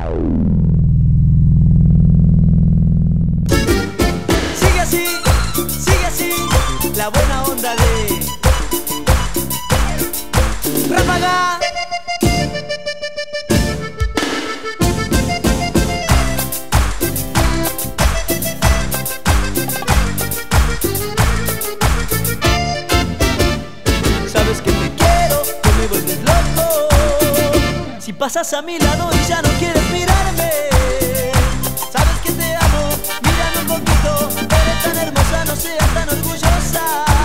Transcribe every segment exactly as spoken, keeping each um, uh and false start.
Sigue así, sigue así, la buena onda de Ráfaga. Sabes que te quiero, que me vuelves loco. Si pasas a mi lado y ya no quieres mirarme, sabes que te amo, mírame un poquito. Eres tan hermosa, no seas tan orgullosa.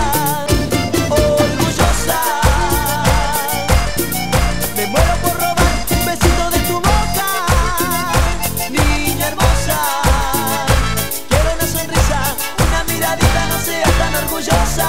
Orgullosa. Me muero por robar un besito de tu boca, niña hermosa. Quiero una sonrisa, una miradita, no seas tan orgullosa.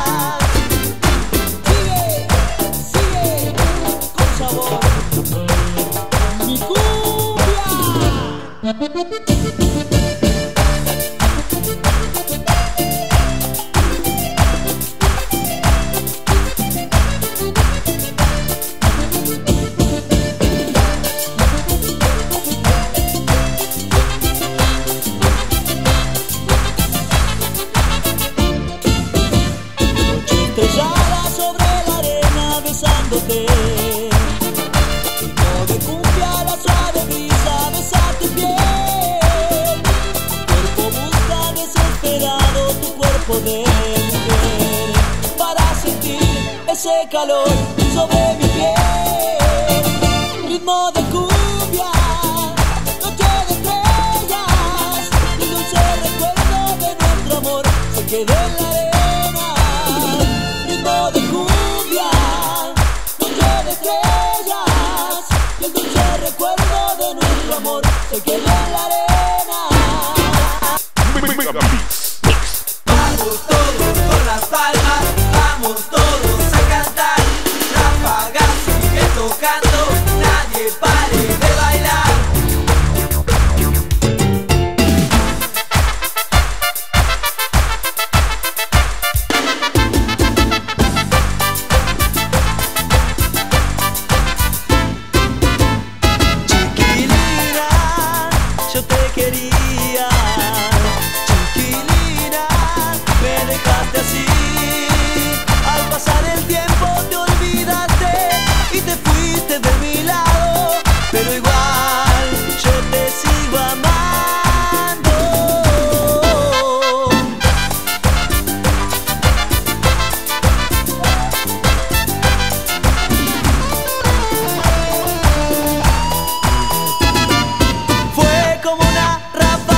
Estrellada sobre la arena besándote, ritmo de cumbia, la suave brisa besa tu piel. Tu cuerpo busca desesperado tu cuerpo de mujer, para sentir ese calor sobre mi piel. Ritmo de cumbia, noche de estrellas, y dulce recuerdo de nuestro amor se quedó en la arena. Ritmo de cumbia, noche de estrellas, y el dulce recuerdo de nuestro amor se quedó en la arena. Vamos todos con las palmas, vamos todos a cantar. Ráfaga sigue tocando, nadie pare de bailar. Chiquilina, yo te quería. Chiquilina, me dejaste así. Al pasar el tiempo te olvidaste y te fuiste de mi lado, pero igual yo te sigo amando. Fue como una ráfaga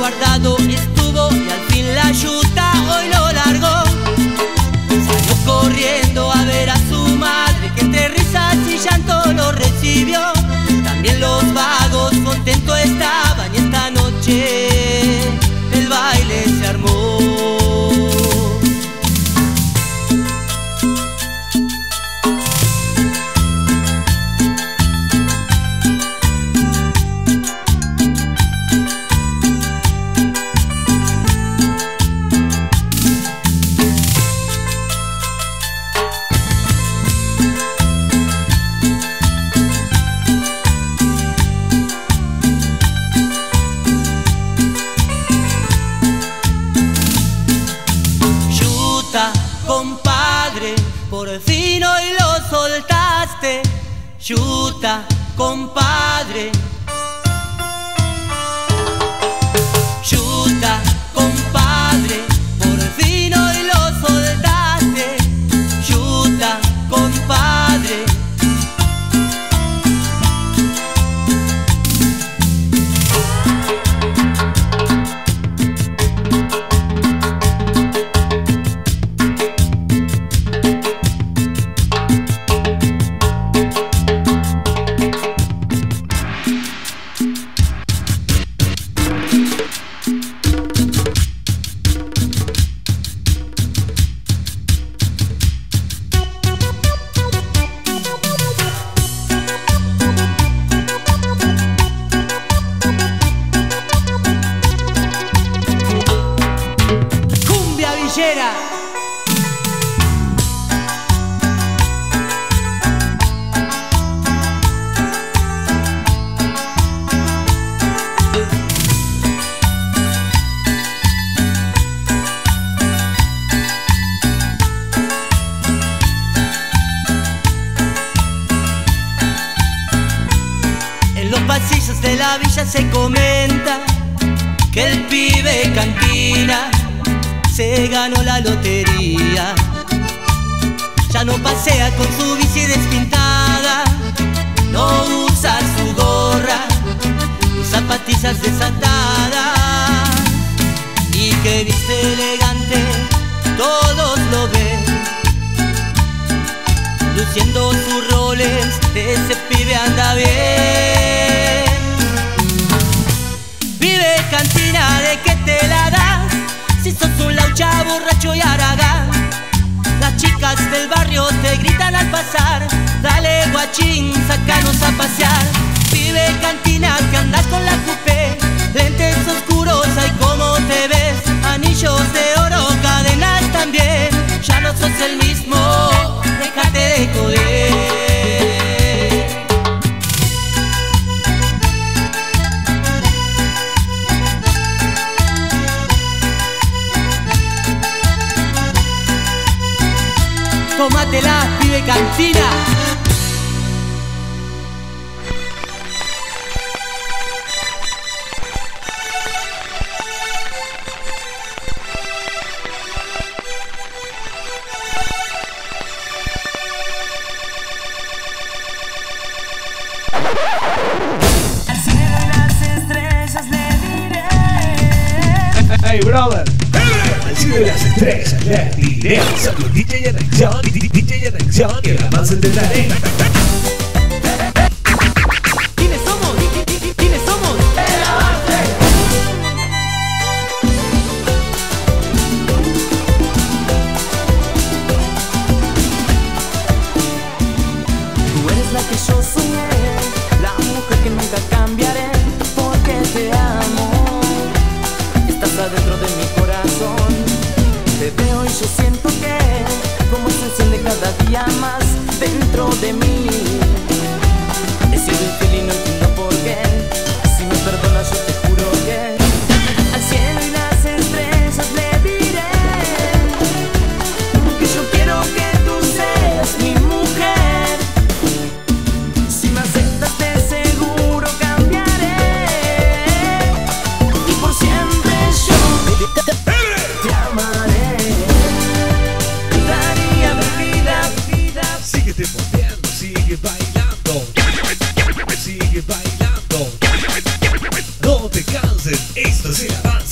guardado estuvo y al fin la yuta hoy lo largó. Salió corriendo a ver a su madre, que entre risas y llanto lo recibió. También los vagos contentos estaban y esta noche el baile se armó. Compadre, por fin hoy lo soltaste. Yuta, compadre. Yuta, compadre, por fin hoy lo soltaste. Yuta, compadre. En los pasillos de la villa se comenta que el pibe cantina se ganó la lotería. Ya no pasea con su bici despintada, no usa su gorra ni zapatillas desatadas, y que viste elegante, todos lo ven, luciendo sus roles, ese pibe anda bien. Pibe cantina, ¿de qué te la das? Si sos un laucha, borracho y haragán. Las chicas del barrio te gritan al pasar: dale guachín, sácanos a pasear. Pibe cantina, que andas con la coupé, lentes oscuros, ay cómo te ves. Anillos de oro, cadenas también. Ya no sos el mismo, déjate de joder. Tómatela, pibe cantina. Al cielo y las estrellas le diré. Hey, brother. Al cielo y las estrellas le diré. Soy D J en acción, D J en acción, y jamás entenderé. ¿Quiénes somos? ¿Quiénes somos? ¡De la base! Tú eres la que yo soñé, la mujer que nunca cambiaré, porque te amo. Estás adentro de mi corazón, te veo y yo siento que como se enciende cada día más dentro de mí. He sido infiel y no entiendo por qué. Si me perdonas yo te juro que al cielo y las estrellas le diré que yo quiero que tú seas mi mujer. Si me aceptas de seguro cambiaré y por siempre yo te amaré. Daría mi vida, vida. Síguete moviendo, sigue bailando, sigue bailando. No te canses, esto es el avance.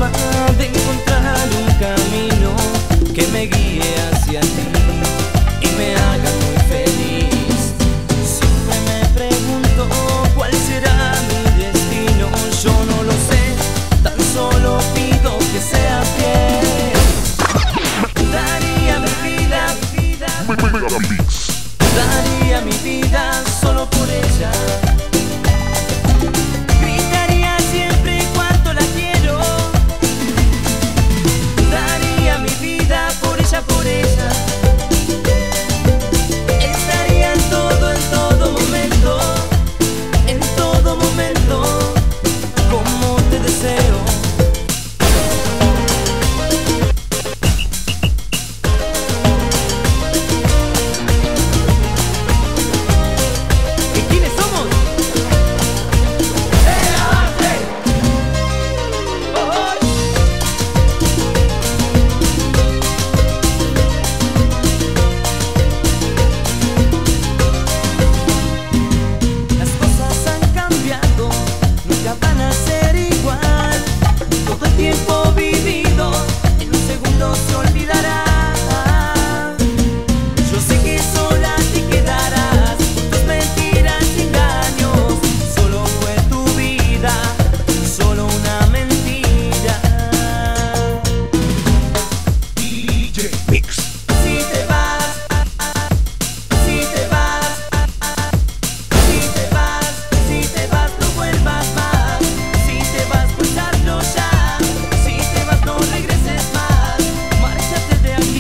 forma de encontrar un camino que me guíe hacia ti y me haga muy feliz. Siempre me pregunto cuál será mi destino. Yo no lo sé, tan solo pido que sea fiel. Daría mi vida, daría mi vida solo por ella. Gritaría siempre cuánto la quiero. Daría mi vida por ella, por ella. Estaría en todo, en todo momento, en todo momento, como te deseo. De aquí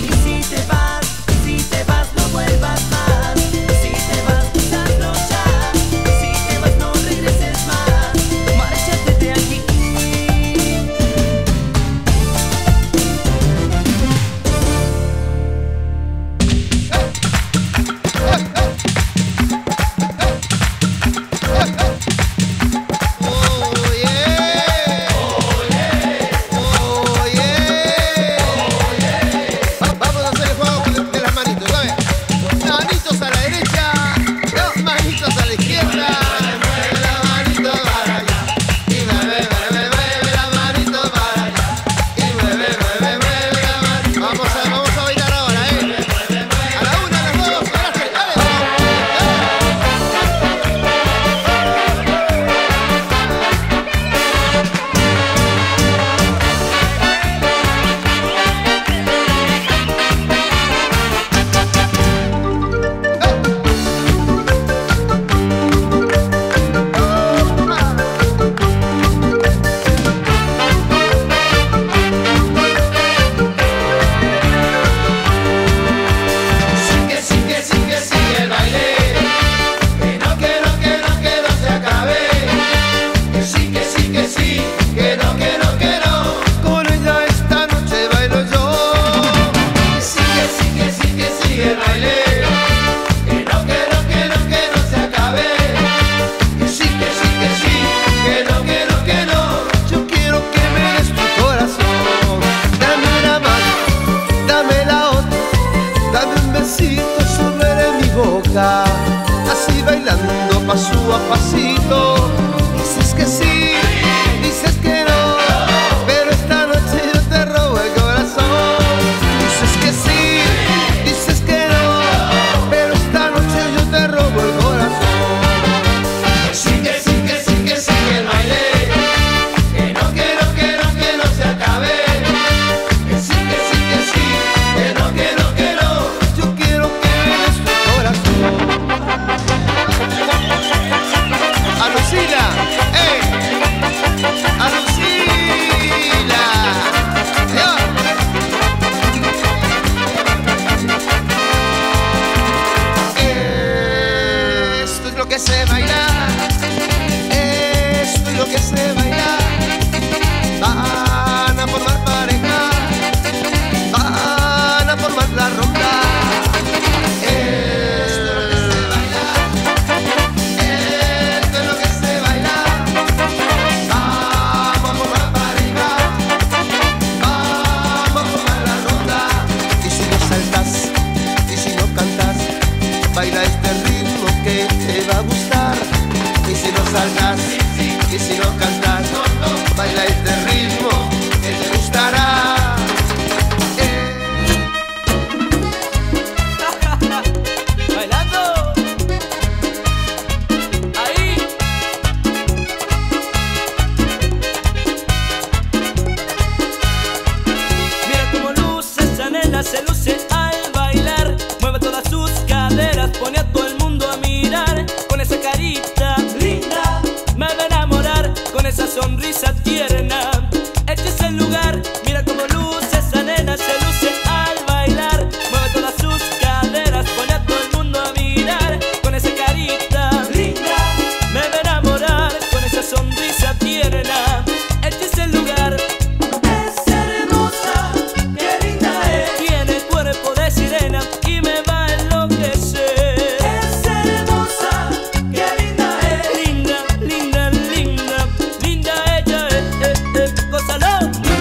sonrisa tierna. Este es el lugar, mira cómo luce esa nena, se luce al bailar. Mueve todas sus caderas, pone a todo el mundo a mirar. Con esa carita linda me va a enamorar, con esa sonrisa tierna. Este es el lugar. Es hermosa, qué linda es. Tiene cuerpo de sirena y me va a enloquecer. Es hermosa, qué linda es. Linda, linda, linda, linda ella es, eh, eh, gózalo.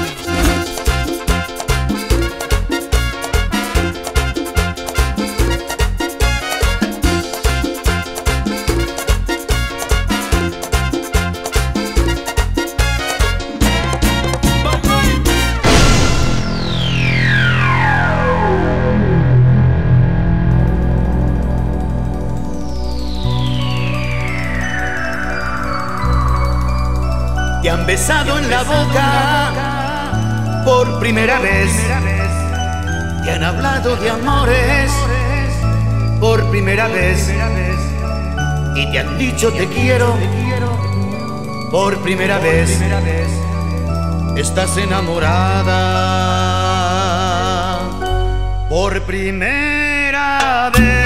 Te han besado en la boca por primera vez. Te han hablado de amores por primera vez. Y te han dicho te quiero por primera vez. Estás enamorada por primera vez.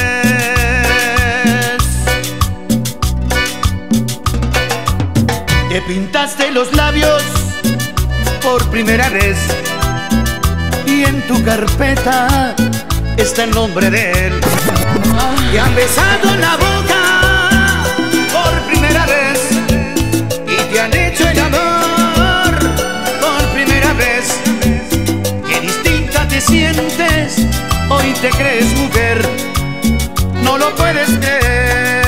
Te pintaste los labios por primera vez y en tu carpeta está el nombre de él. Te han besado en la boca por primera vez y te han hecho el amor por primera vez. Qué distinta te sientes, hoy te crees mujer, no lo puedes creer.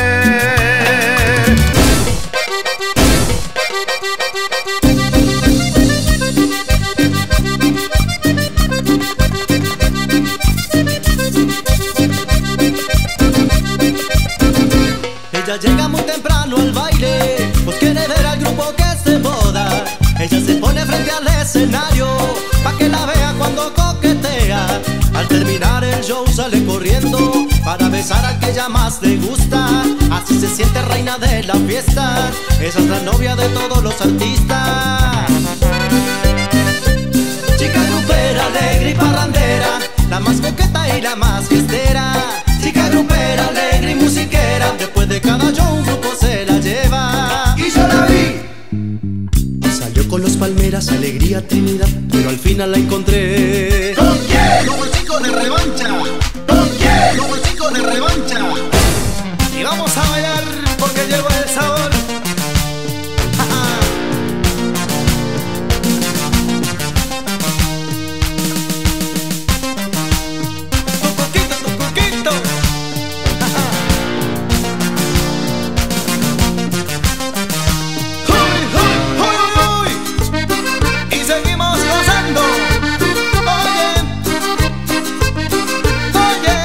Ella llega muy temprano al baile, pues quiere ver al grupo que se boda. Ella se pone frente al escenario, pa' que la vea cuando coquetea. Al terminar el show sale corriendo, para besar al que ella más le gusta. Así se siente reina de la fiesta, esa es la novia de todos los artistas. Chica grupera, alegre y parrandera, la más coqueta y la más fiestera. Chica grupera, alegre y musiquera, después de cada show un grupo se la lleva. Y yo la vi. Salió con los Palmeras, Alegría, Trinidad, pero al final la encontré. ¿Con quién? Como el chico de Revancha. ¿Con quién? Como el chico de Revancha. Y vamos a bailar porque llegó el sabor. Tu coquito, tu coquito. Uy, uy, uy, uy. Y seguimos gozando. Oye, oye.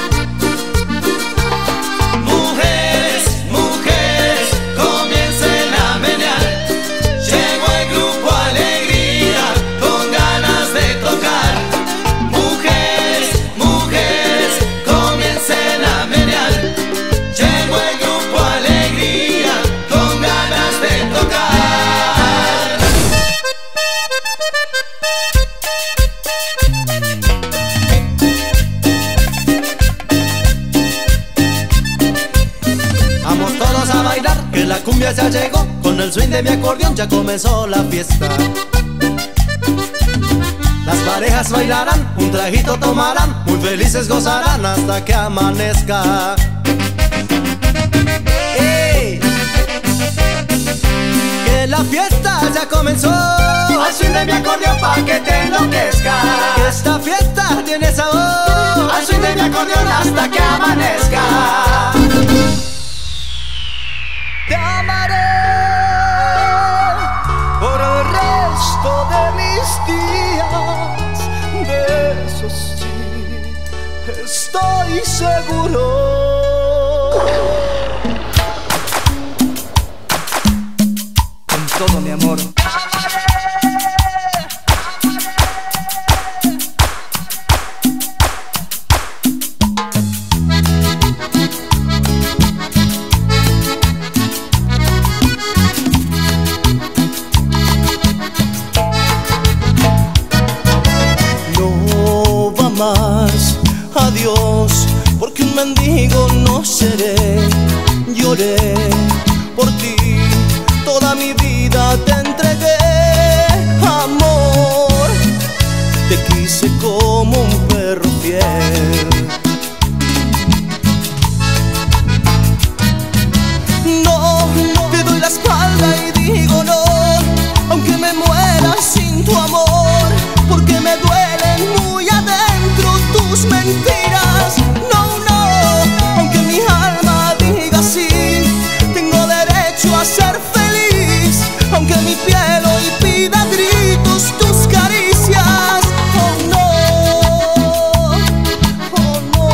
Mujeres, mujeres, comiencen a menear. Llegó el grupo Alegría con ganas de tocar. Mujeres, mujeres, comiencen a menear. Llegó el grupo Alegría con ganas de tocar. Vamos todos a bailar, que la cumbia ya llegó. Con el swing de mi acordeón ya comenzó la fiesta. Las parejas bailarán, un trajito tomarán, muy felices gozarán hasta que amanezca. ¡Ey! Que la fiesta ya comenzó. Al swing de mi acordeón pa' que te enloquezca. Que esta fiesta tiene sabor. Al swing de mi acordeón hasta que amanezca. Te amaré por el resto de mis días. De eso sí estoy seguro. Con todo mi amor. mendigo no seré. Lloré por ti, toda mi vida te entregué. Amor, te quise como un perro fiel. No, no te doy la espalda y digo no, aunque me muera sin tu amor, porque me duelen muy adentro tus mentiras. No, no, aunque mi alma diga sí, tengo derecho a ser feliz, aunque mi piel hoy pida gritos tus caricias. Oh no, oh no.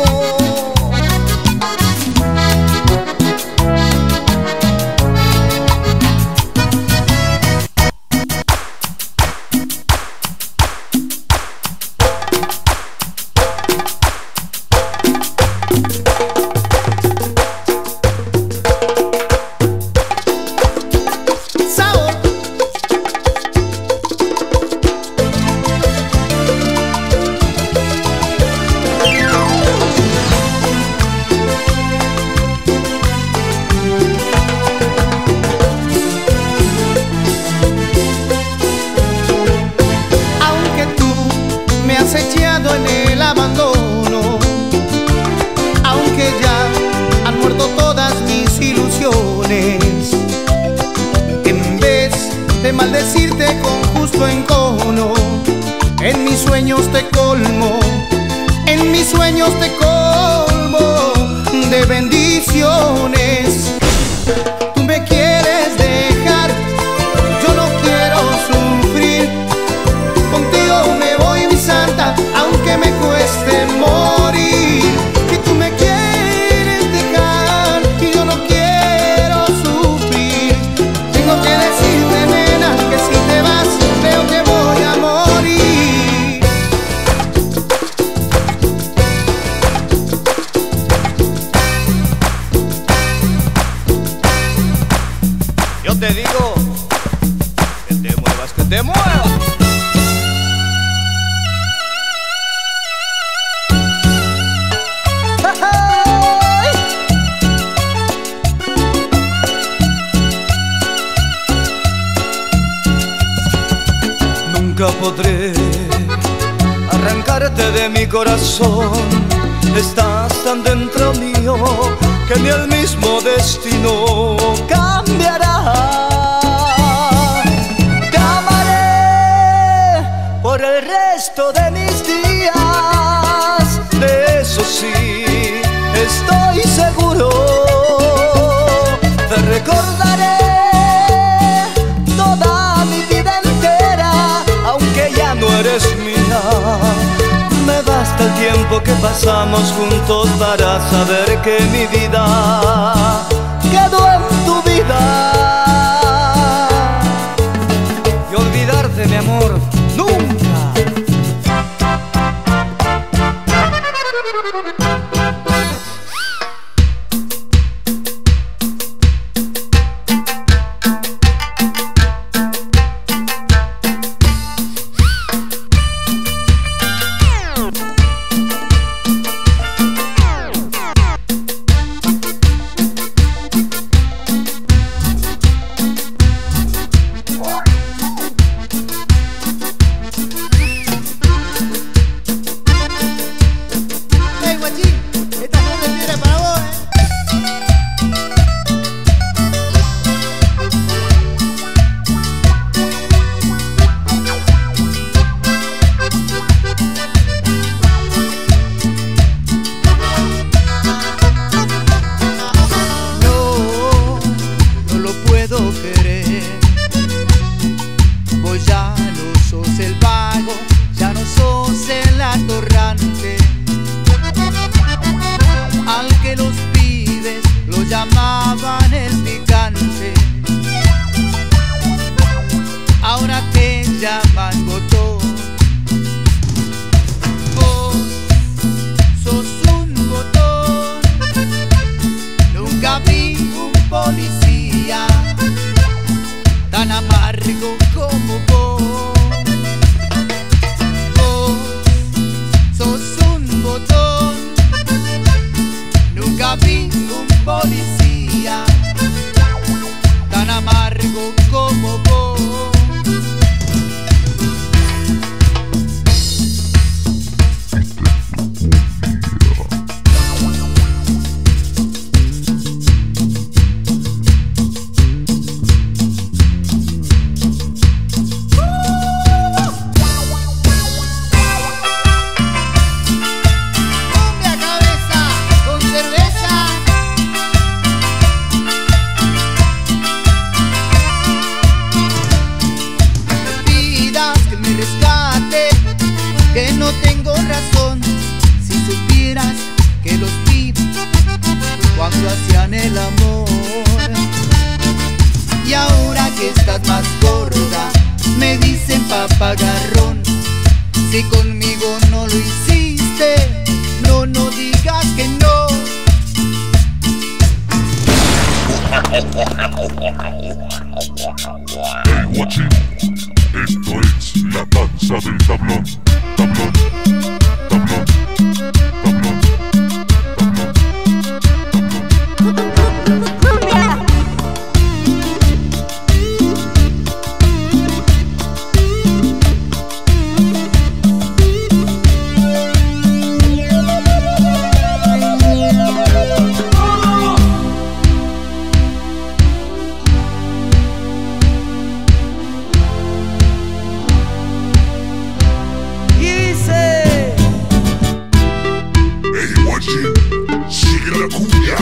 Echado en el abandono, aunque ya han muerto todas mis ilusiones, en vez de maldecirte con justo encono, en mis sueños te colmo, en mis sueños te colmo de bendiciones. Tú me quieres dejar, yo no quiero sufrir, contigo me voy mi santa, aunque me cueste morir. Que tú me quieres dejar y yo no quiero sufrir. Tengo que decirte, nena, que si te vas creo que voy a morir. Yo te digo que te muevas, que te muevas. Nunca podré arrancarte de mi corazón. Estás tan dentro mío que ni el mismo destino cambiará. Te amaré por el resto de mis días, de eso sí estoy seguro. Te recordaré toda mi vida entera, aunque ya no eres mía. Me basta el tiempo que pasamos juntos para saber que mi vida quedó en tu vida. Y olvidarte, mi amor, nunca. tengo razón. Si supieras que los vi cuando hacían el amor. Y ahora que estás más gorda, me dicen papagarrón. Si conmigo no lo hiciste, no, no digas que no. Hey guachín, esto es la danza del tablón, tablón, tablón, tablón, sigue la cumbia.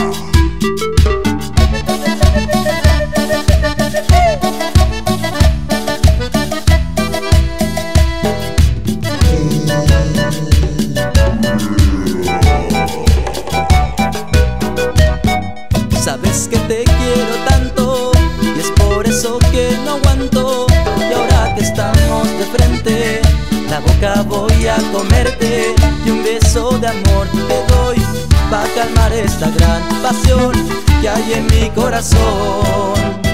Sabes que te quiero tanto y es por eso que no aguanto. Y ahora que estamos de frente, la boca voy a comerte y un beso de amor te doy para calmar esta gran pasión que hay en mi corazón.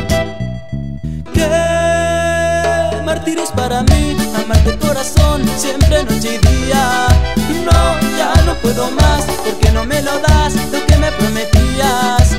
Qué martirio es para mí amarte corazón, siempre noche y día. No, ya no puedo más porque no me lo das lo que me prometías.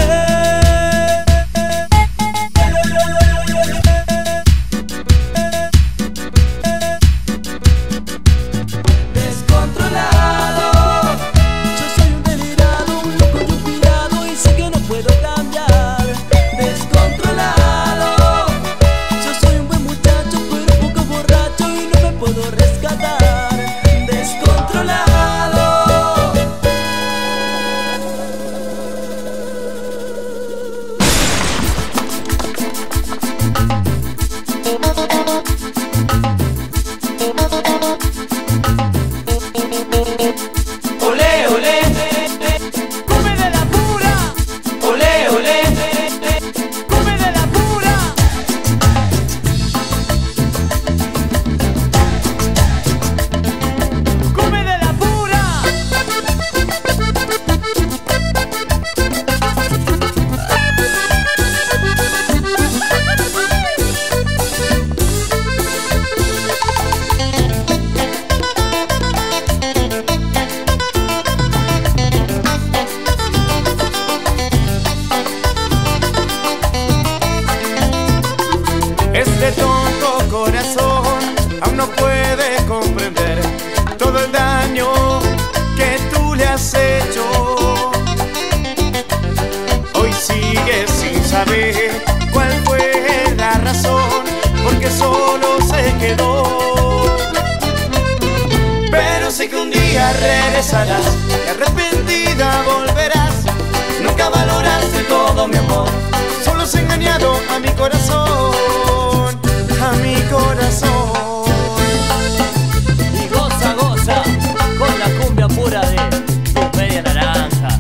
Este tonto corazón aún no puede comprender todo el daño que tú le has hecho. Hoy sigue sin saber cuál fue la razón, porque solo se quedó. Pero sé que un día regresarás y arrepentida volverás. Nunca valoraste todo mi amor, solo has engañado a mi corazón, a mi corazón. Y goza, goza con la cumbia pura de tu media naranja.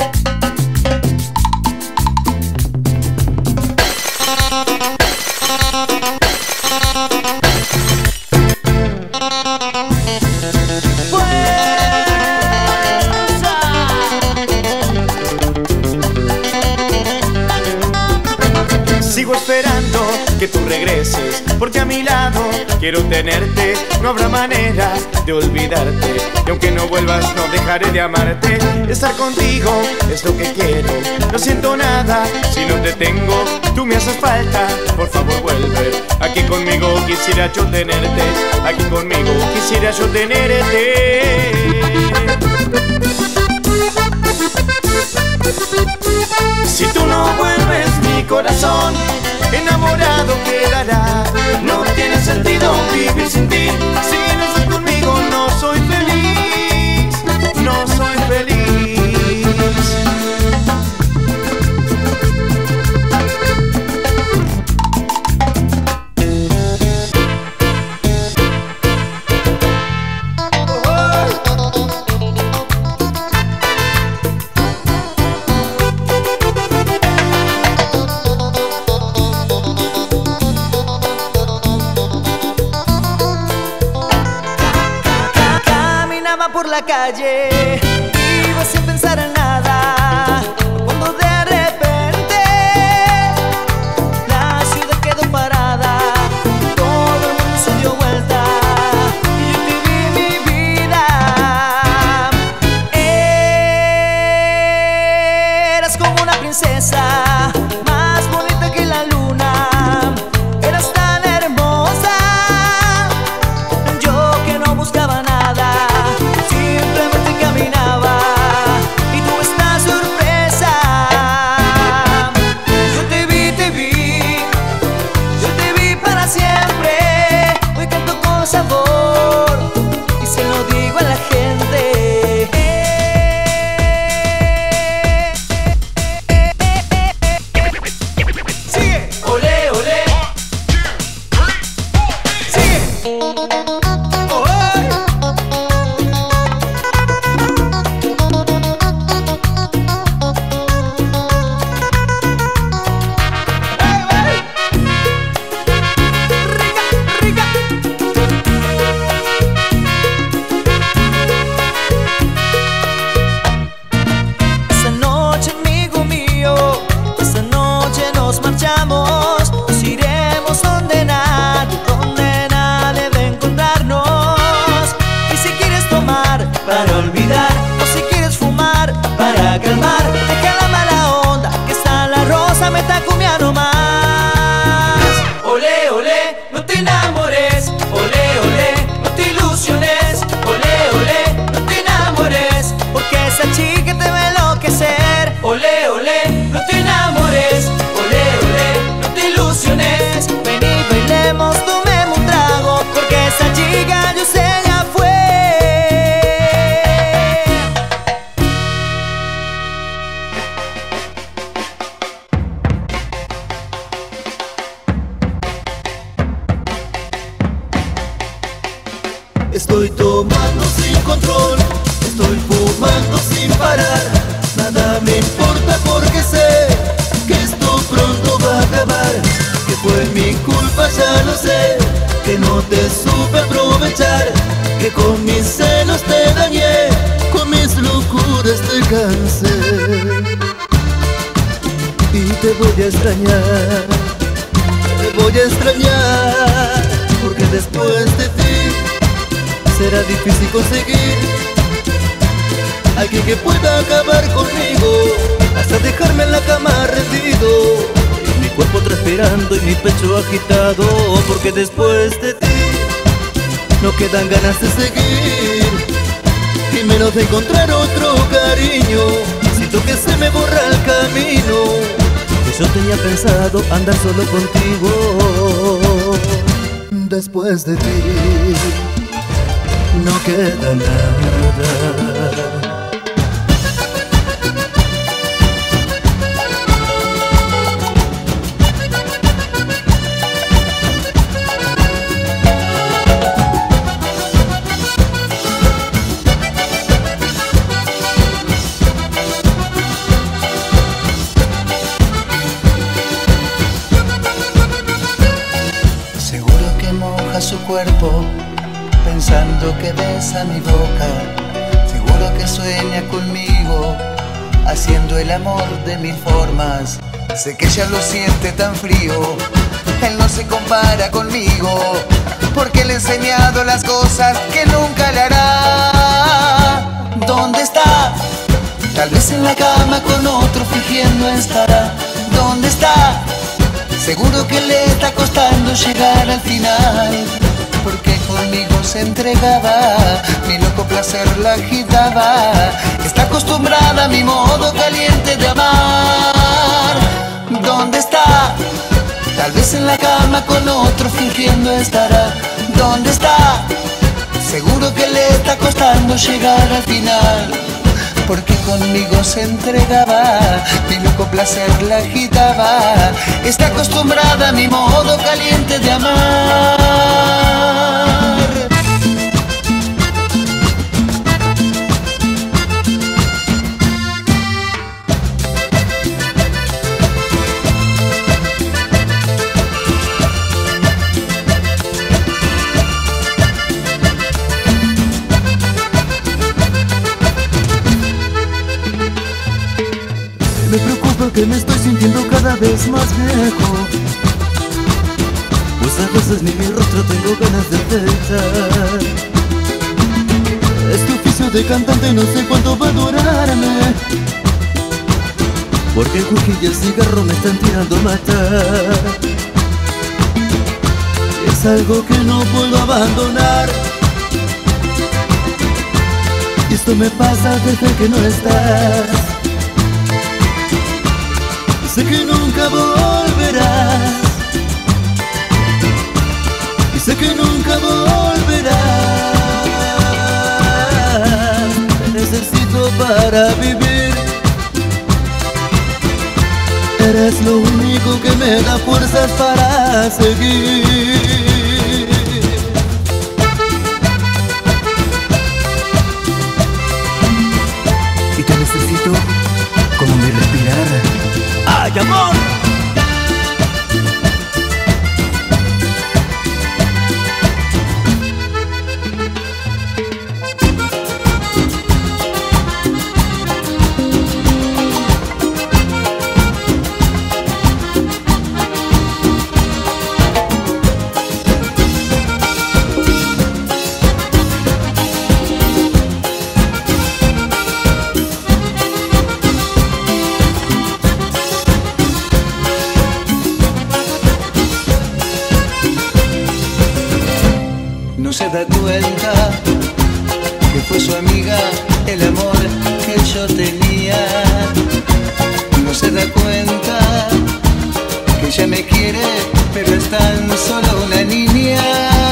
Sigo esperando que tú regreses, porque a mi lado quiero tenerte. No habrá manera de olvidarte, y aunque no vuelvas no dejaré de amarte. Estar contigo es lo que quiero, no siento nada si no te tengo. Tú me haces falta, por favor vuelve. Aquí conmigo quisiera yo tenerte, aquí conmigo quisiera yo tenerte. Si tú no vuelves, mi corazón enamorado quedará. No tiene sentido vivir sin ti. Si no estás conmigo no soy feliz, no soy feliz. cama por la calle, iba sin pensar en nada, cuando de repente la ciudad quedó parada, todo el mundo se dio vuelta y yo te vi mi vida. Eras como una princesa, más bonita que la luna, eras tan hermosa, yo que no buscaba nada, simplemente caminaba y tuve esta sorpresa. Yo te vi, te vi, yo te vi para siempre, hoy canto con sabor y se lo digo a la gente. Sigue, olé, olé, sigue. Oh, ay. Rica, rica. Esta noche, amigo mío, esta noche nos marchamos, nos iremos donde nadie, donde nadie debe encontrarnos. Y si quieres tomar para olvidar, o si quieres fumar para calmar, deja la mala onda, que está la rosa, me tacumeando más. Olé, olé, no te enamores, olé, olé, no te ilusiones, olé, olé, no te enamores, porque esa chica te va a enloquecer. Olé, olé, no te enamores, olé, olé, no te ilusiones, ven y bailemos, tomemos un trago, porque esa chica yo sé ya fue. Estoy tomando sin control, estoy fumando sin parar. Nada me importa porque sé que esto pronto va a acabar. Que fue mi culpa, ya lo sé, que no te supe aprovechar, que con mis celos te dañé, con mis locuras te cansé. Y te voy a extrañar, te voy a extrañar, porque después de ti será difícil conseguir alguien que pueda acabar conmigo, hasta dejarme en la cama rendido, y mi cuerpo transpirando y mi pecho agitado, porque después de ti no quedan ganas de seguir, y menos de encontrar otro cariño. Siento que se me borra el camino, que yo tenía pensado andar solo contigo. Después de ti no queda nada. Seguro que moja su cuerpo pensando que besa mi boca. Seguro que sueña conmigo haciendo el amor de mil formas. Sé que ella lo siente tan frío, él no se compara conmigo, porque le he enseñado las cosas que nunca le hará. ¿Dónde está? Tal vez en la cama con otro fingiendo estará. ¿Dónde está? Seguro que le está costando llegar al final, porque conmigo se entregaba, mi loco placer la agitaba. Está acostumbrada a mi modo caliente de amar. ¿Dónde está? Tal vez en la cama con otro fingiendo estará. ¿Dónde está? Seguro que le está costando llegar al final, porque conmigo se entregaba, mi loco placer la agitaba. Está acostumbrada a mi modo caliente de amar. más viejo, pues a veces ni mi rostro tengo ganas de pensar. Este oficio de cantante no sé cuánto va a durarme, porque el juji y el cigarro me están tirando a matar. Es algo que no puedo abandonar, y esto me pasa desde que no estás. Sé que nunca volverás, y sé que nunca volverás. Te necesito para vivir, eres lo único que me da fuerzas para seguir. Y te necesito como mi respirar. ¡Ay, amor! No se da cuenta que fue su amiga el amor que yo tenía. No se da cuenta que ella me quiere, pero es tan solo una niña.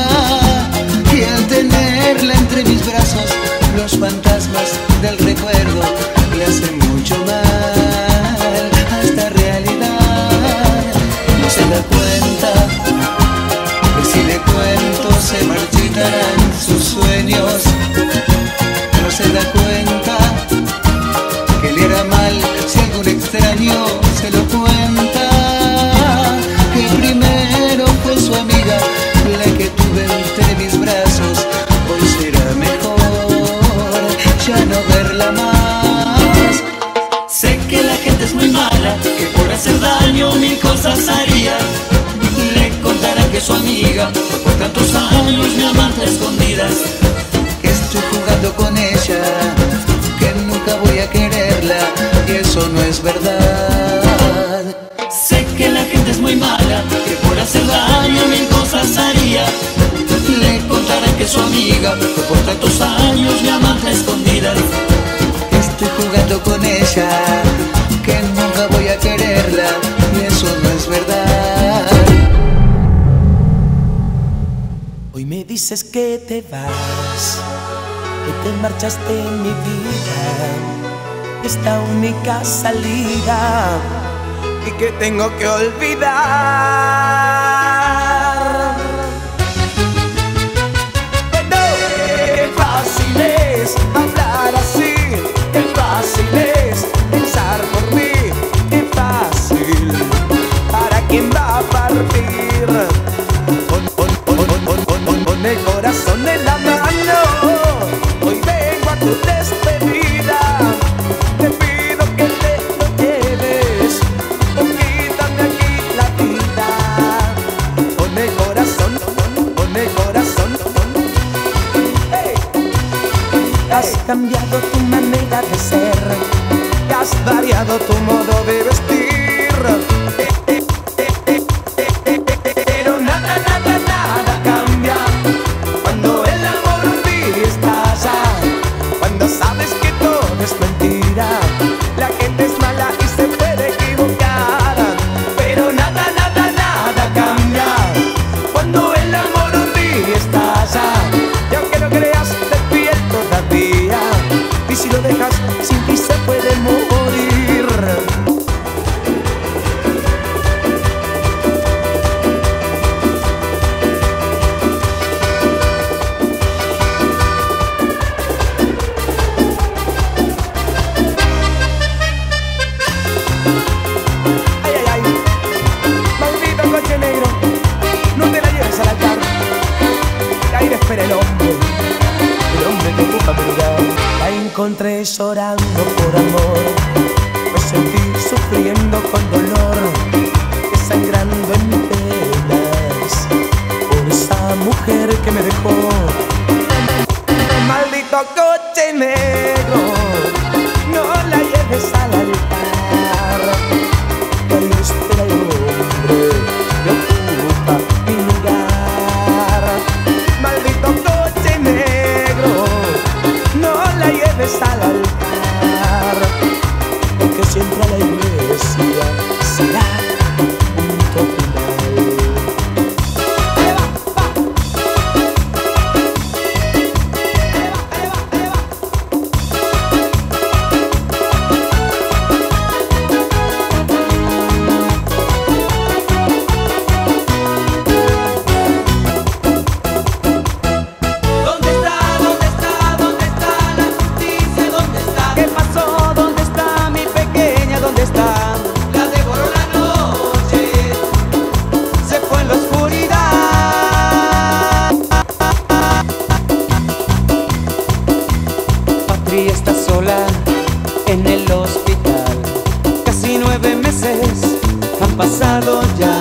Y al tenerla entre mis brazos, los fantasmas del recuerdo le hacen mucho mal a esta realidad. No se da cuenta que si le cuento se marchitarán sus sueños. No se da cuenta que le hará mal si algún extraño se lo cuenta. Que primero fue su amiga la que tuve entre mis brazos. Hoy será mejor ya no verla más. Sé que la gente es muy mala, que por hacer daño mil cosas haría. Le contará que su amiga fue por tantos años mi amante a escondidas. Que estoy jugando con ella, que nunca voy a quererla, y eso no es verdad. Sé que la gente es muy mala, que por hacer daño mil cosas haría. Le contará que su amiga fue por tantos años mi amante a escondidas. Estoy jugando con ella, que nunca voy a quererla, y eso no es verdad. Hoy me dices que te vas, que te marchaste en mi vida, esta única salida, y que tengo que olvidar. Pero qué fácil es hablar así, qué fácil es pensar por mí, qué fácil para quien va a partir. Con el corazón en la mano, hoy vengo a tu despedida. Te pido que te lo lleves, o quítame aquí la vida. Con el corazón, con el corazón. Hey. Has cambiado tu manera de ser, has variado tu modo de vestir. Sabes que todo es mentira, la gente es mala y se puede equivocar, pero nada, nada, nada cambia cuando el amor un día estalla. Y aunque no creas, te piel todavía, y si lo dejas, sin ti se puede morir. Espera el hombre, el hombre que ocupa mi lugar. La encontré llorando por amor, me sentí sufriendo con dolor. sangrando en penas por esa mujer que me dejó. Maldito coche negro, no la lleves al altar. Ahí espera el hombre que ocupa mi lugar. Maldito coche negro, no la lleves al altar, porque siempre a la iglesia será punto final. Está sola en el hospital, casi nueve meses han pasado ya.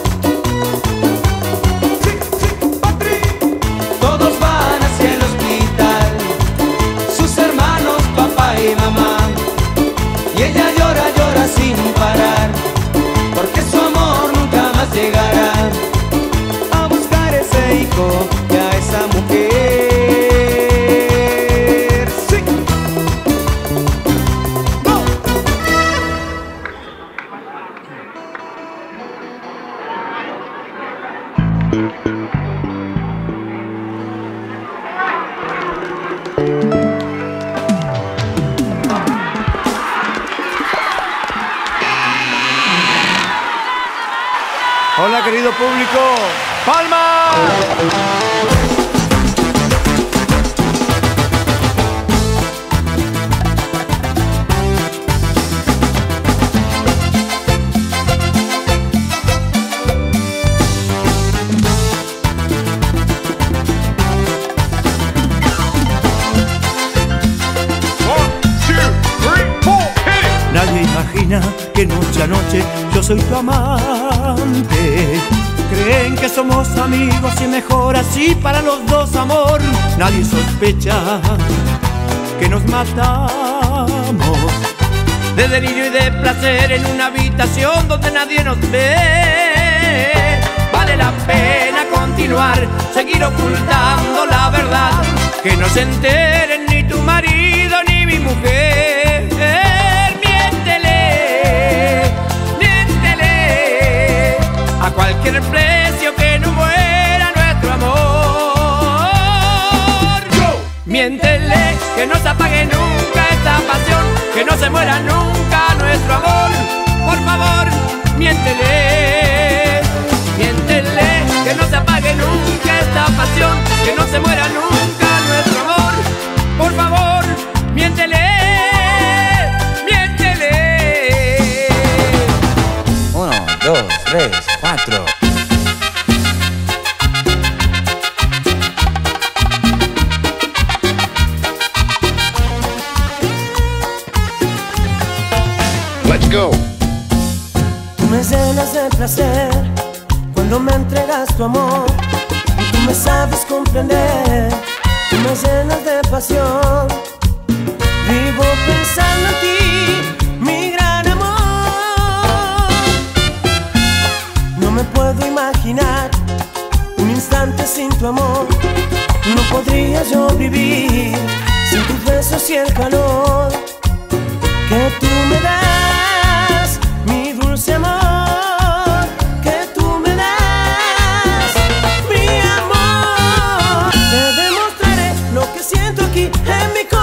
Sí, sí, Patri. Todos van hacia el hospital, sus hermanos, papá y mamá, y ella llora, llora sin parar, porque su amor nunca más llegará a buscar ese hijo y a esa mujer. Hola, querido público. ¡Palmas! Nadie imagina que noche a noche yo soy tu amante. Creen que somos amigos y mejor así para los dos, amor. Nadie sospecha que nos matamos de delirio y de placer en una habitación donde nadie nos ve. Vale la pena continuar, seguir ocultando la verdad, que no se enteren ni tu marido ni mi mujer. A cualquier precio, que no muera nuestro amor. Miéntele, que no se apague nunca esta pasión, que no se muera nunca nuestro amor. Por favor, miéntele, miéntele, que no se apague nunca esta pasión, que no se muera nunca nuestro amor. Por favor, miéntele, miéntele. Uno, dos, tres, cuatro. Let's go. Tú me llenas de placer cuando me entregas tu amor, y tú me sabes comprender. Tú me llenas de pasión, vivo pensando en ti, mi gran amor. No me puedo imaginar un instante sin tu amor. No podría yo vivir sin tus besos y el calor que tú me das, mi dulce amor, que tú me das, mi amor. Te demostraré lo que siento aquí en mi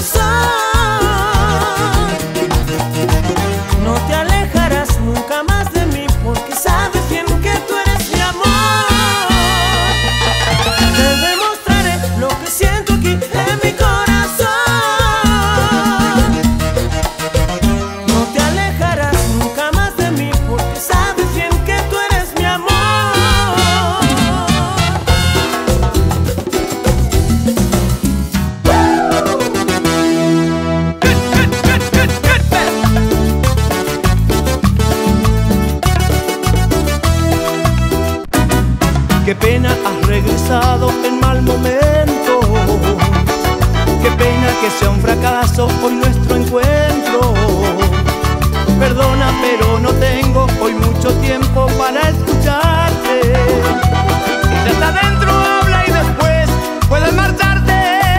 corazón. No te alejarás nunca más de mí, porque sabes bien que tú eres mi amor. Te demostraré lo que siento aquí en mi corazón. No te alejarás tropezado en mal momento. Qué pena que sea un fracaso hoy nuestro encuentro. Perdona, pero no tengo hoy mucho tiempo para escucharte. Si hasta adentro habla y después puedes marcharte.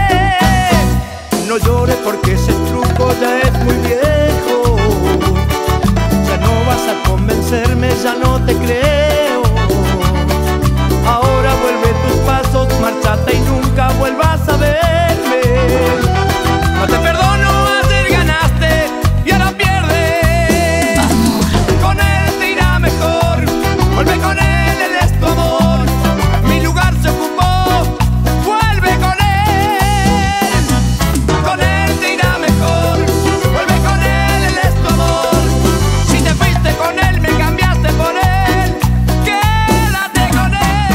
No llores porque ese truco ya es muy viejo. Ya no vas a convencerme, ya no te creo. Ahora vuelve tus pasos, márchate y nunca vuelvas a verme. No te perdono, ayer ganaste y ahora pierdes. Con él te irá mejor, vuelve con él, él es tu amor. Mi lugar se ocupó, vuelve con él. Con él te irá mejor, vuelve con él, él es tu amor. Si te fuiste con él, me cambiaste por él, quédate con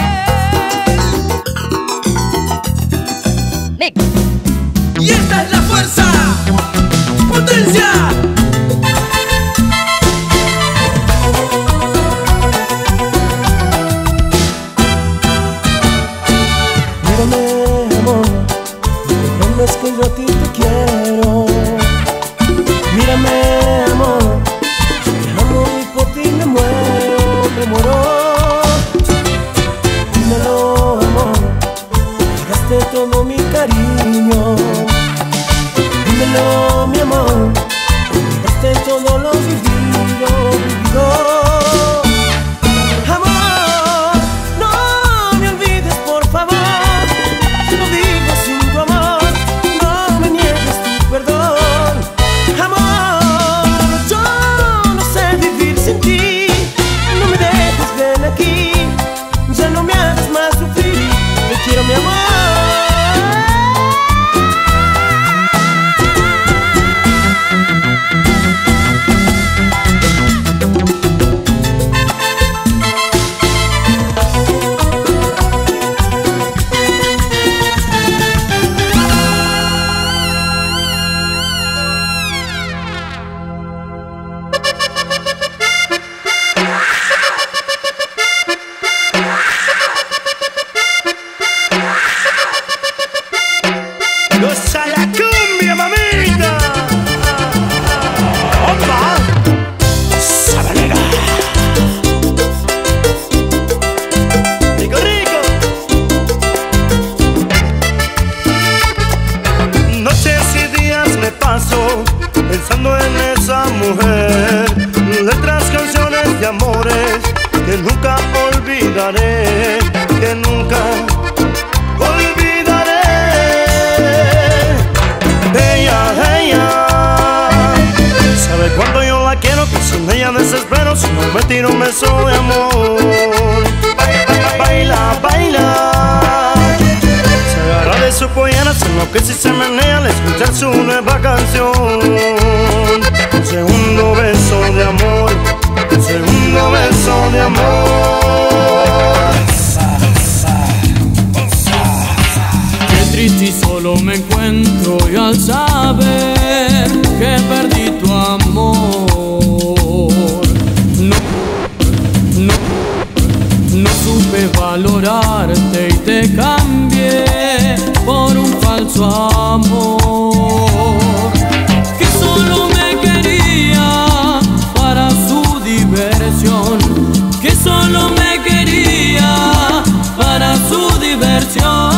él. Nick. Y esta es la fuerza, potencia. Mírame, amor, no comprendes que yo a ti te quiero. Mírame, amor, te amo y por ti me muero, me muero. Dímelo, amor, llegaste todo mi cariño. Dímelo, mi amor, llegaste todo lo vivido, vivido. Amor, no me olvides, por favor. No vivo sin tu amor, no me niegues tu perdón. Amor, yo no sé vivir sin ti. No me dejes, ven aquí, ya no me hagas más sufrir. Te quiero, mi amor. ¡Goza la cumbia, mamita! ¡Opa! ¡Sabanera! ¡Rico, rico! Noches y días me paso pensando en esa mujer. Letras, canciones de amores que nunca olvidaré, que nunca olvidaré. Ella, ella sabe cuánto yo la quiero, que sin ella desespero. Si no me tiro un beso de amor. Baila, baila, se agarra de su pollera, se enloquece y se menea al escuchar su nueva canción. Un segundo beso de amor, un segundo beso de amor. Qué triste y solo me encuentro y al saber que perdí tu amor. No, no, no supe valorarte y te cambié por un falso amor. Que solo me quería para su diversión, que solo me quería para su diversión.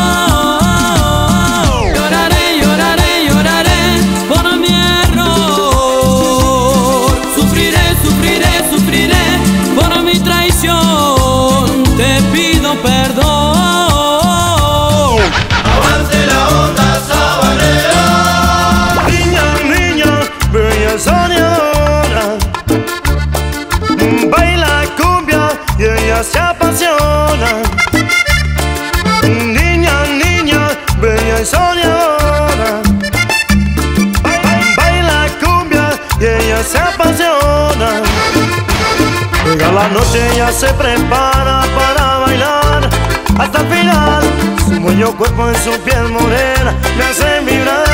Perdón. Avance la onda sabanera. Niña, niña, bella soñadora, baila cumbia y ella se apasiona. Niña, niña, bella soñadora, baila cumbia y ella se apasiona. Llega la noche, ella se prepara para bailar hasta el final. Su bello cuerpo en su piel morena me hace vibrar.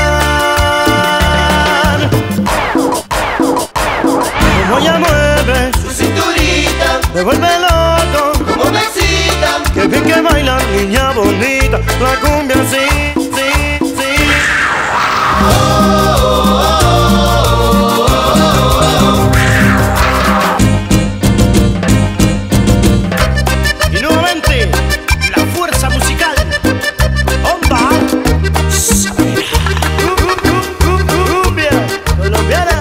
Como ella mueve su cinturita, me vuelve loco, como me excita. que bien que bailar, niña bonita, la cumbia sí, sí, sí. Y nuevamente, la fuerza musical. ¡Bomba! ¡Cumbia colombiana!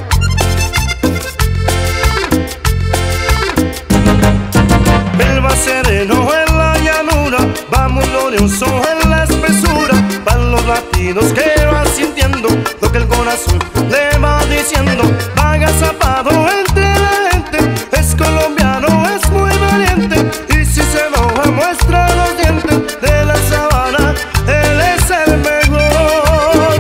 Sereno en la llanura, va muy glorioso en la espesura. Van los latinos que van sintiendo lo que el corazón le va diciendo. Va agazapado entre la gente, es colombiano, es muy valiente. Y si se moja muestra los dientes de la sabana, él es el mejor.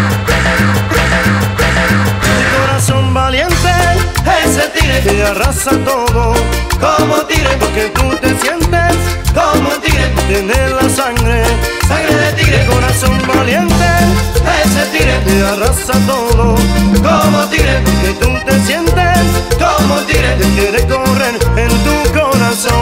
Mi corazón valiente es el tigre que arrasa todo. Como tigre, porque tú te sientes como un tigre. Tienes la sangre, sangre de tigre. Corazón valiente, ese tigre te arrasa todo. Como tigre, porque tú te sientes como un tigre. Te quiere correr en tu corazón.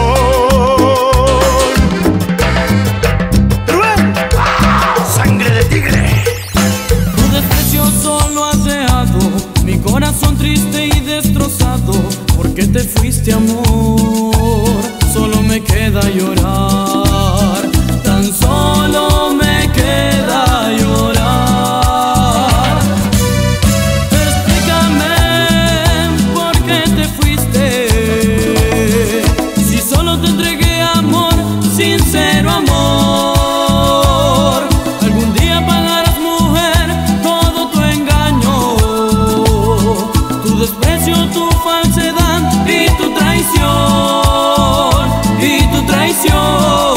Rubén, sangre de tigre. Tu desprecio solo has dejado mi corazón triste y destrozado. Porque te fuiste, amor, solo me queda llorar. Tan solo me queda llorar. Explícame por qué te fuiste, si solo te entregué amor, sincero amor. Algún día pagarás, mujer, todo tu engaño, tu desprecio, tu falsedad y tu traición, y tu traición.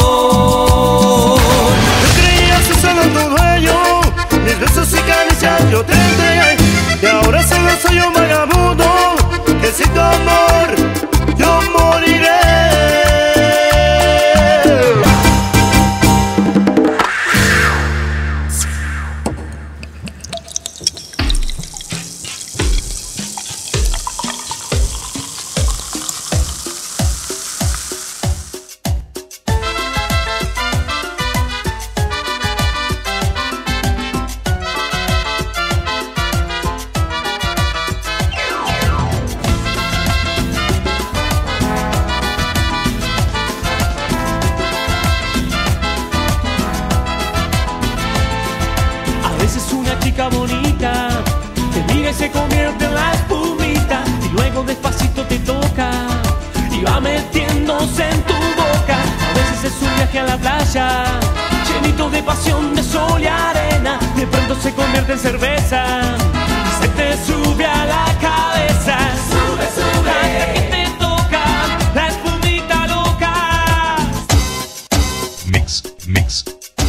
Tú creías que solo tu dueño, mis besos y caricias yo te entregué. Y ahora solo soy un vagabundo, que sin tu amor yo moriré. Bonita, te mira y se convierte en la espumita, y luego despacito te toca y va metiéndose en tu boca. A veces es un viaje a la playa, llenito de pasión, de sol y arena. De pronto se convierte en cerveza, se te sube a la cabeza. Sube, sube, hasta que te toca la espumita loca. Mix, mix.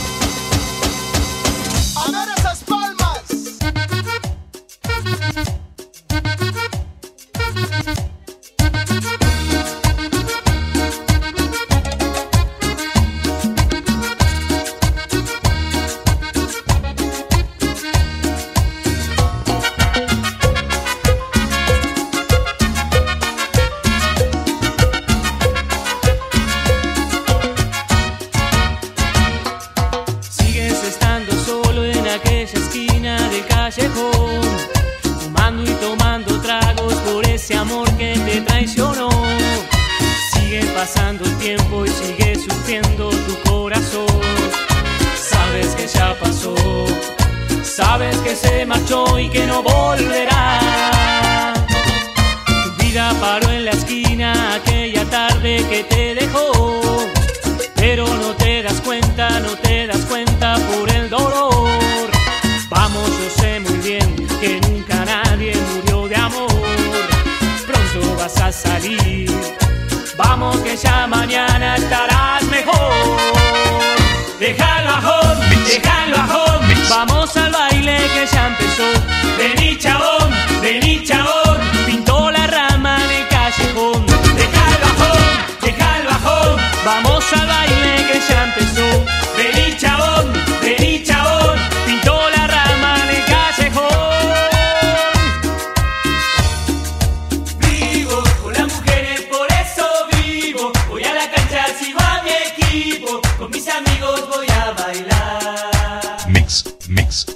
Fumando y tomando tragos por ese amor que te traicionó. Sigue pasando el tiempo y sigue sufriendo tu corazón. Sabes que ya pasó, sabes que se marchó y que no volverá. Tu vida paró en la esquina aquella tarde que te dejó, pero no te das cuenta, no te das cuenta por el dolor. Vamos, yo sé muy bien que nunca nadie murió de amor. Pronto vas a salir, vamos que ya mañana estarás mejor. Déjalo ajón, déjalo ajón, vamos al baile que ya empezó. Vení chabón, vení chabón, pintó la rama en el callejón. Déjalo ajón, déjalo ajón, vamos al baile que ya empezó. Vení chabón, vení chabón, pintó la rama en el callejón. Vivo con las mujeres, por eso vivo. Voy a la cancha, sigo a mi equipo. amigos voy a bailar. Mix, mix.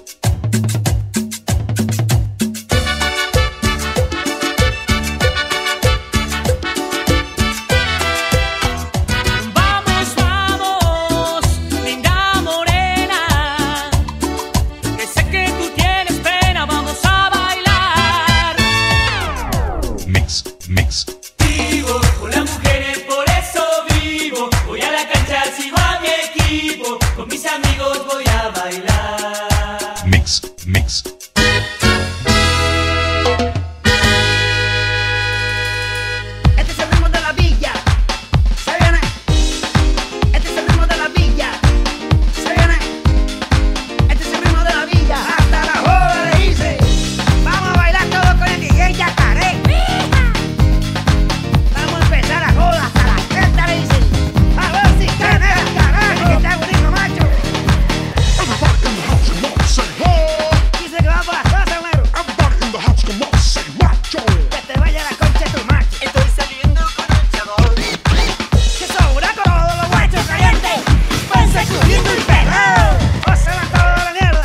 Vamos, vamos, linda morena, que sé que tú tienes pena, vamos a bailar. Mix, mix. Vivo con las mujeres, por eso vivo. Voy a la cancha, sigo a mi equipo. Con mis amigos voy a bailar. Mix, mix. Este es el ritmo de la villa. Se viene. Este es el ritmo de la villa. Se viene. Este es el ritmo de la villa. Hasta la joda le hice. Vamos a bailar todo con el D J Yacaré. Vamos a empezar a joda hasta la cresta le hice. A ver si ganas, carajo. Que está bonito, macho. Dice que va para la casa, güero. Que te vaya la concha de tu macho. Estoy saliendo con el chabón. Que sobra con todos los guachos calientes. Van sacudiendo el perro. O se van toda la mierda.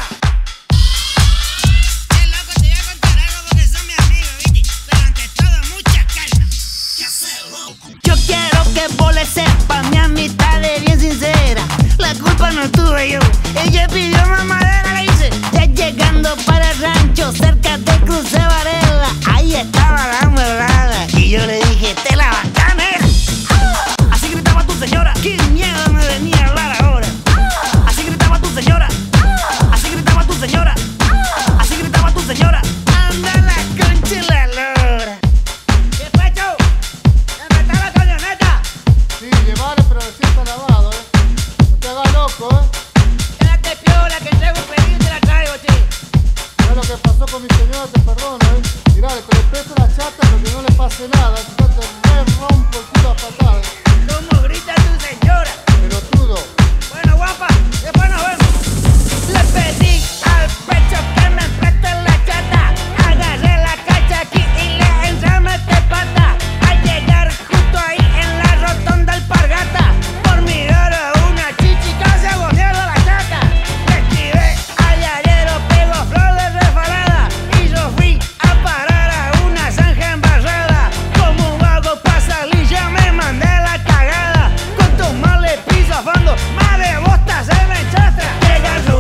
Qué loco, te voy a contar algo porque son mis amigos, ¿viste? Pero ante todo, mucha calma. ¿Qué haces, loco? Yo quiero que vos le sepas, mi amistad es bien sincera. La culpa no tuve yo. Ella pidió más madera, le hice. Ya llegando para el rancho, cerca de Cruce Varela. Ahí estaba la merlada. Y yo le dije, te la bacanes. Así gritaba tu señora. Qué miedo me venía a hablar ahora. Así gritaba tu señora. Así gritaba tu señora. Así gritaba tu señora. Anda la concha y la lora. ¿Qué pecho? ¿Dónde está la camioneta? Sí, llevar, pero recién está lavado, ¿eh? No te hagas loco, ¿eh? Quédate piola que traigo un pedido y te la traigo, che. Ya lo que pasó con mi señora te perdono, ¿eh? Mirá, te le presto la chata para que no le pase nada. Si no te re rompo el culo a patadas. ¿Cómo grita tu señora? Pero tudo. Bueno, guapa, después nos vemos. Le pedí al pecho que me preste la chata. Agarré la cacha aquí y le ensamé de pata. Al llegar justo ahí en la rotonda alpargata, por mirar a una chichica se hago mierda la chata. Le esquivé al llavero, pego flor de resbalada y yo fui a parar a una zanja embarrada. Como un vago pa' salir ya me mandé la cagada. Con tu mal le piso a fondo, madre bosta se me chastra. Llega el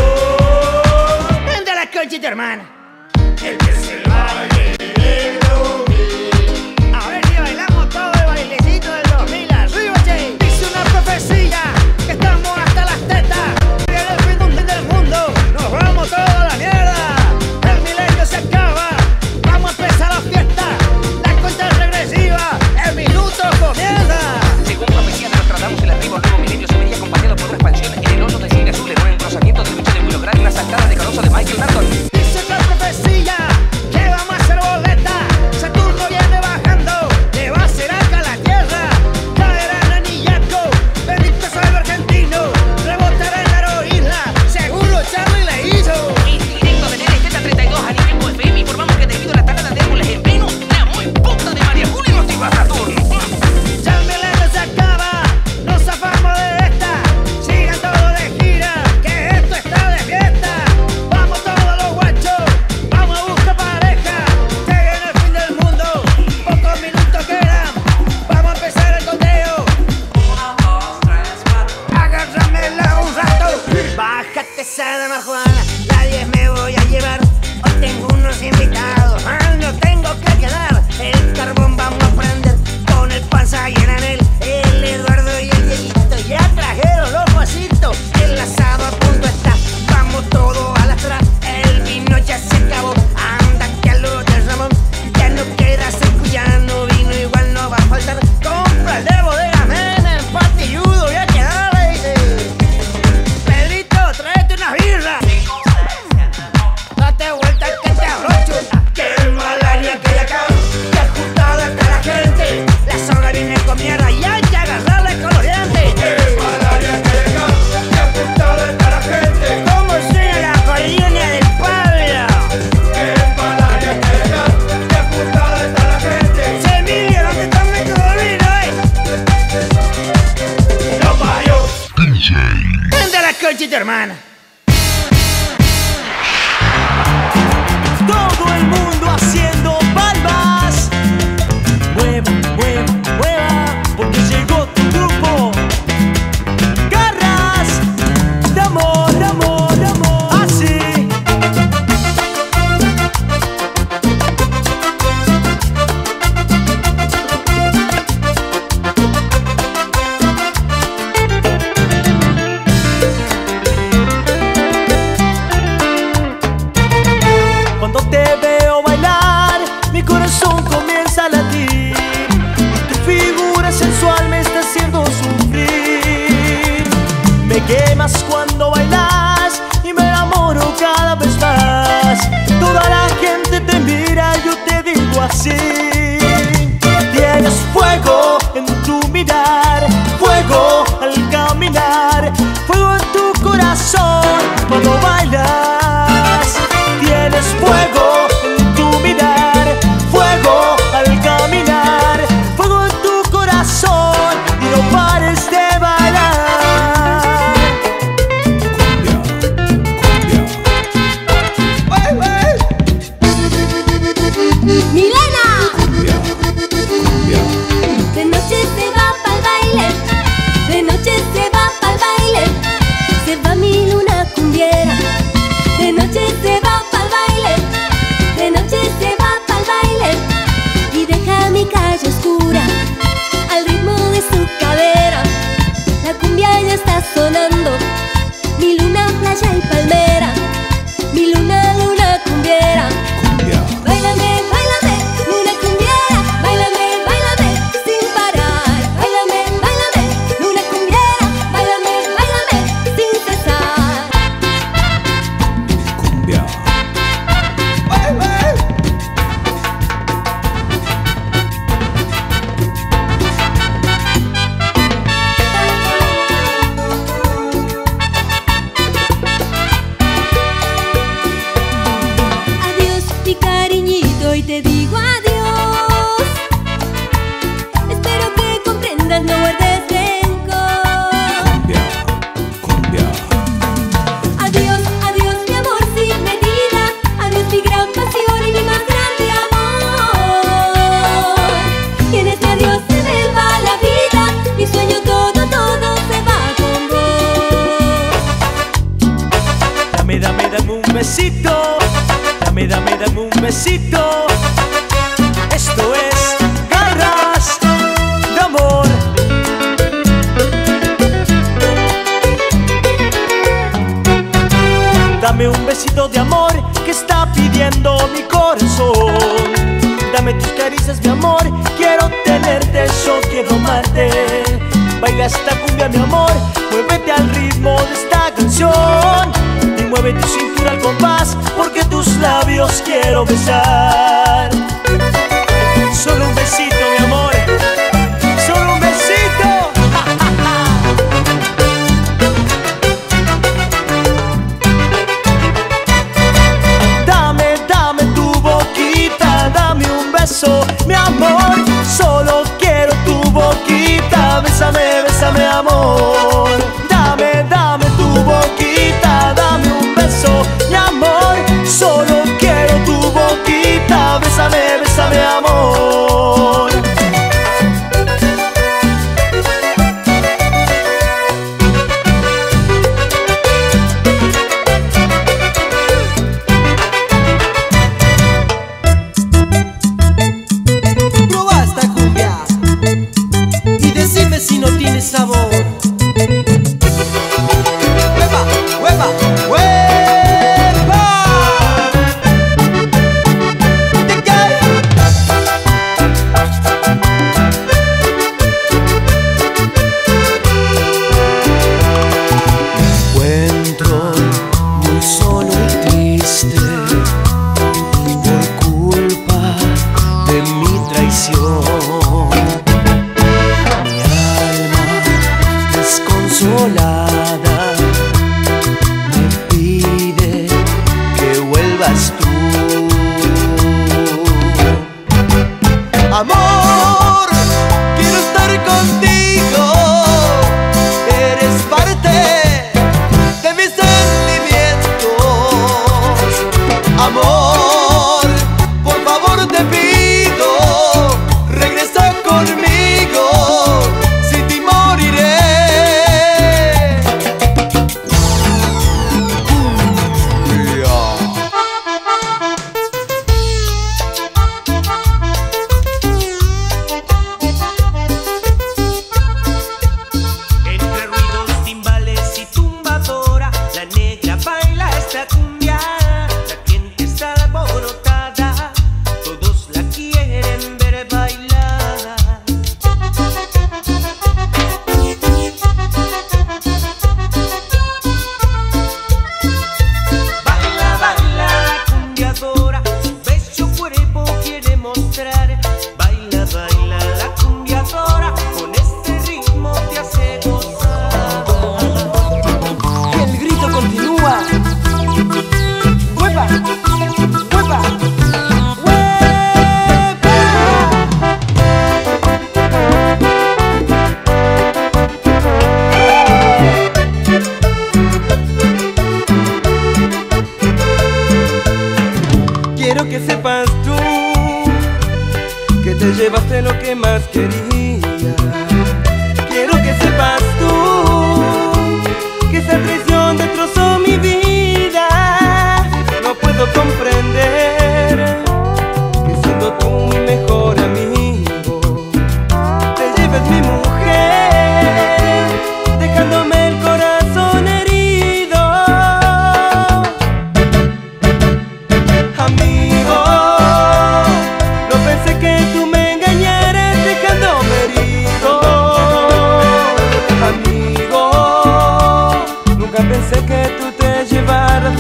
de la concha y tu hermana. El que se baile el dos mil. A ver si bailamos todo el bailecito del dos mil. Arriba, che. Dice una profecía que estamos hasta las tetas. Viene el fin del mundo, nos vamos toda la mierda. El milenio se acaba, vamos a empezar la fiesta. La cuenta es regresiva, el minuto comienza. Según profecía de Nostradamus, el arribo al nuevo milenio se vería acompañado por una expansión en el hoyo del cine azul, en un engrosamiento del bicho de Willow Grant y una saltada de Caruso de Michael Narton. Dice la profecía que vamos a hacer boleta. Saturno viene bajando, le va a hacer acá la tierra. Caerá en Anillaco, bendito sea el argentino. Rebotará en la isla, seguro Charlie le hizo. Directo de N Z treinta y dos a Niño F M, informamos que debido a la talada de árboles en Venus, la muy puta de María Julia nos iba a Saturno. Ya el milenio se acaba, nos zafamos de esta. Sigan todos de gira, que esto está de fiesta. Vamos todos los guachos, vamos a buscar pareja. Se viene el fin del mundo, pocos minutos quedan. Vamos a empezar el conteo. Uno, dos, tres, cuatro. Agárramela un rato. Bájate esa de marihuana, nadie me voy a llevar. Hoy tengo unos invitados, mal no tengo que quedar. El carbón vamos a prender, con el panza llena en él. El Eduardo y el Dieguito ya trajeron los vasitos. El asado a punto está, vamos todos a la atrás. El vino ya se acabó, anda que a lo de Ramón. Ya no queda seco, ya no vino, igual no va a faltar. Compra el de Bodega Mena, el patilludo ya queda, le dice. Pedrito, tráete una birra. Date vuelta que te abrocho. Que malaria que hay acá, que ajustada está la gente. La zona viene con mierda y hay que agarrarle con los dientes. Que malaria que hay acá, que ajustada está la gente. Como sea la Prende la cochita, hermana. Todo el mundo haciendo palmas. Mueva, mueva, mueva, porque llegó tu grupo. Garras de amor, de amor, de amor. Así. Cuando te veo bailar, mi corazón comienza a latir. Tu figura sensual me está haciendo sufrir. Me quemas cuando bailas y me enamoro cada vez más. Toda la gente te mira, yo te digo así. Tienes fuego en tu mirar, fuego al caminar, fuego en tu corazón cuando bailas. Tienes fuego en tu mirar, fuego al caminar, fuego en tu corazón y no pares de bailar. ¡Milena! De noche se va pa'l baile, de noche se va pa'l baile, se va mi luna cumbiera. De noche se va pa'l baile, de noche se va pa'l baile y deja mi calle oscura al ritmo de su cadera. La cumbia ya está sonando, mi luna, playa y palmera, mi luna, luna cumbiera. Báilame, báilame, luna cumbiera, báilame, báilame sin parar. Báilame, báilame, luna cumbiera, báilame, báilame sin cesar. Adiós, mi cariñito, y te digo adiós. Espero que comprendas, no guardes rencor. Adiós, adiós, mi amor sin medida. Adiós, mi gran pasión y mi más grande amor. Y en este adiós se me va la vida, mi sueño todo, todo se va con vos. Dame, dame, dame un besito. Dame, dame, dame un besito. Esto es Garras de amor. Dame un besito de amor que está pidiendo mi corazón. Dame tus caricias, mi amor, quiero tenerte, yo quiero amarte. Baila esta cumbia, mi amor, muévete al ritmo de esta canción. Y mueve tu cintura al compás, porque tus labios quiero besar. Solo un besito, mi amor, solo un besito. Dame, dame tu boquita, dame un beso, mi amor. Solo quiero tu boquita, bésame, bésame, amor. Dame, dame tu boquita, dame un beso, mi amor. Solo quiero tu boquita,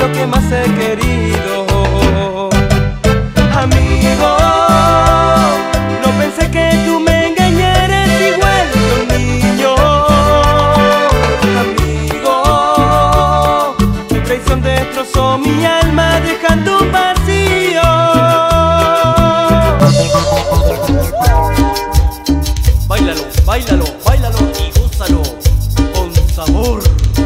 lo que más he querido. Amigo, no pensé que tú me engañaras igual que un niño. Amigo, tu traición destrozó mi alma dejando un vacío. Báilalo, báilalo, báilalo y gózalo con sabor.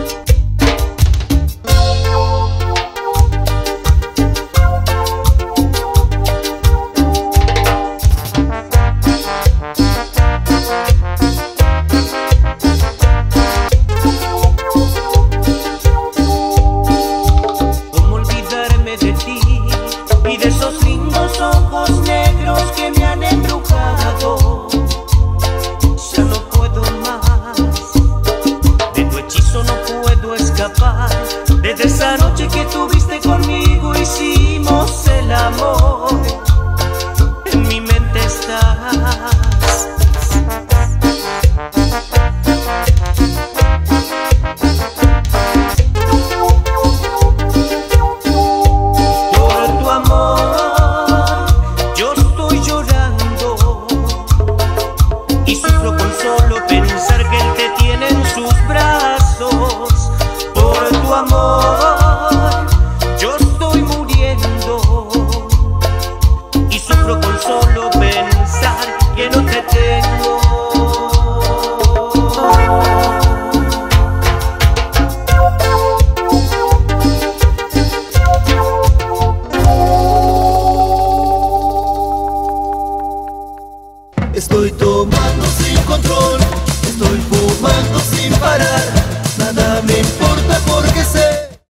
¿Cómo olvidarme de ti y de esos lindos ojos negros que me han embrujado? Ya no puedo más, de tu hechizo no puedo escapar. Desde esa noche que tú